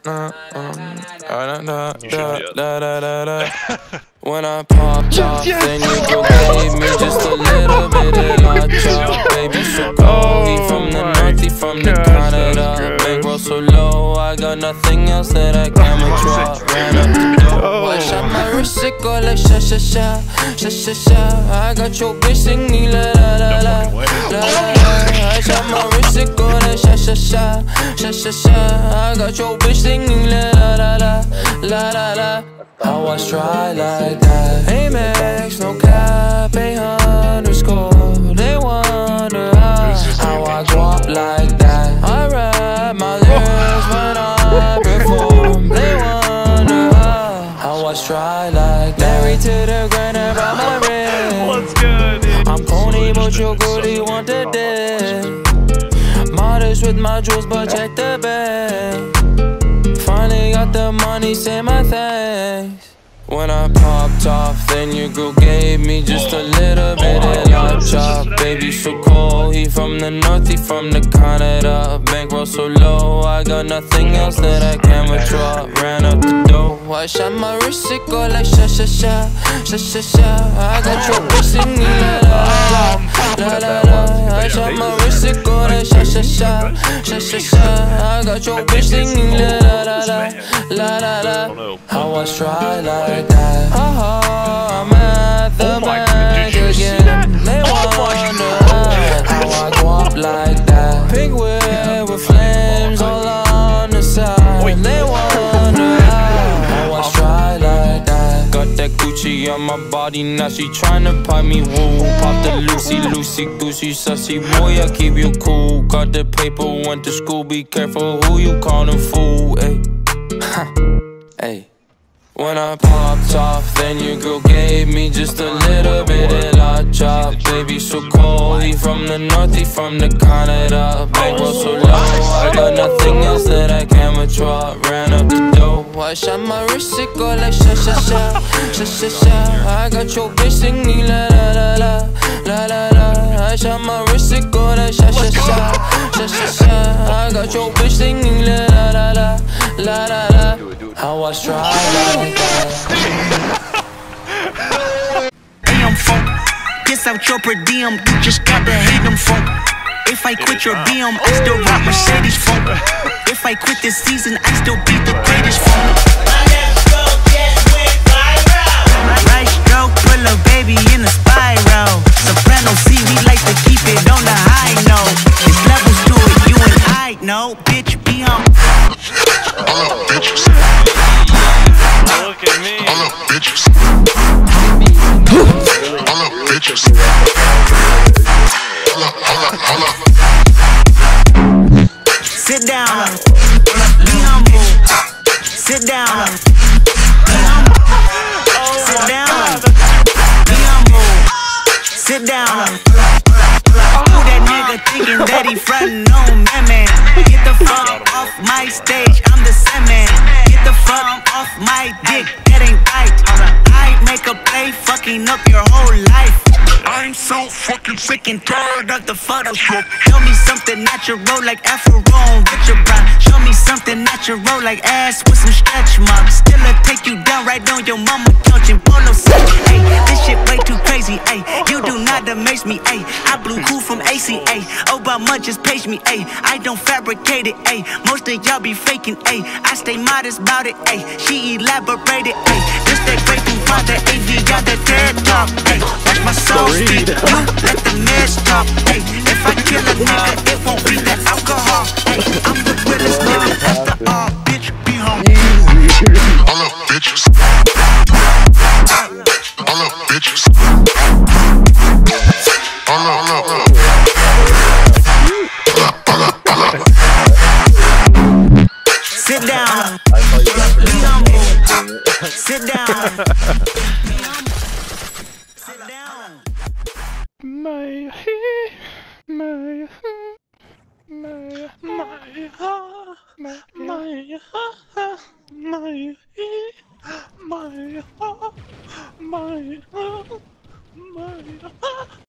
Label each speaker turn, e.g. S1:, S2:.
S1: When I popped off, then you gave me just a little bit of la baby, so cold. He from the north, he from the Canada. Bankroll so low, I got nothing else that I can withdraw. Ran up the door, I shot my wrist, it go like sha sha sha, sha sha sha. I got your bitch singing la la la la, la la la. I shot my wrist, it go like sha sha sha, sha sha sha. I got your bitch singing la la la la, la la la. I was try like that. Amex, no cap, _. They wonder how I go up like that. I rap my lyrics when I perform. They wonder how I was try like that. Married to the grind about my wrist.
S2: What's good?
S1: I'm corny, but you're good, you want the dick. Modest with my jewels, but check the bag. Finally got the money, say my thanks. When I popped off, then your girl gave me just a little bit of la chop. Baby, so cold. He from the north, he from the Canada. Bankroll so low, I got nothing else that I can withdraw. Ran up the door, I shot my wrist, it go like sha sha sha, sha sha sha. I got your bitch singing la la la, la la la. I shot my wrist, it go like sha sha sha, sha sha sha. I got your bitch singing la la la la, la la la. How I try like that. I'm at the bank again. They wonder how I go up like that. Pink whip with flames all on the side. They wonder how I try like that. Got that Gucci on my body, now she tryna pop me woo. Pop the Lucy, Goosey, sussy boy, I keep you cool. Got the paper, went to school, be careful who you callin' fool. Ayy, ayy. When I popped off, then your girl gave me just a little bit of la chop. Baby, so cold. He from the north, he from the Canada. Bankroll so low, I got nothing else that I can withdraw. Ran up the door, I shot my wrist, it go like sha sha sha, sha sha sha. I got your bitch singing la la la la, la la la. I shot my wrist, it go like sha sha sha, sha sha sha. I got your bitch singing la la la la, la la la. How I was trying like that.
S3: Damn funk, piss out your per diem. You just gotta hate them funk. If I quit your BM, I still rock Mercedes funk. If I quit this season, I still beat the greatest funk. My next stroke just went viral. Right stroke, put a baby in a spiral. Soprano C, we like to keep it on the high note. There's levels to it, you and I know. Bitch, be on.
S4: All up, bitches.
S2: Look at me.
S4: All up, bitches. All up, bitches. All up.
S3: Sit down. Be humble. Sit down. Be humble. Sit down. Be humble. Sit down. Who that nigga thinking that he frontin' on man? Get the fuck off my stage, I'm the Sandman. Get the fuck off my dick, that ain't right. I make a play, fucking up your whole life. I'm so fucking sick and tired of the Photoshop. Show me something natural like Afro on Richard Brown. Show me something natural like ass with some stretch marks. Still I take you down right on your mama couch in polo set. Ay, this shit way too crazy. Ay, you do not amaze me. Ay, I blew cool from ACA. Obama just page me. Ay, I don't fabricate it. Ay, most of y'all be faking. Ay, I stay modest about it. Ay, she elaborated. Ay, this that great thing about the AV got the TED talk. Ay, watch my soul speak. You let the meds talk. Ay, if I kill a nigga, it won't be the alcohol. Ay, I'm the realest nigga after all. Bitch, be home.
S4: All up, bitches. All up, bitches. All up.
S3: Sit down. Be humble. Sit down. Sit down.
S2: My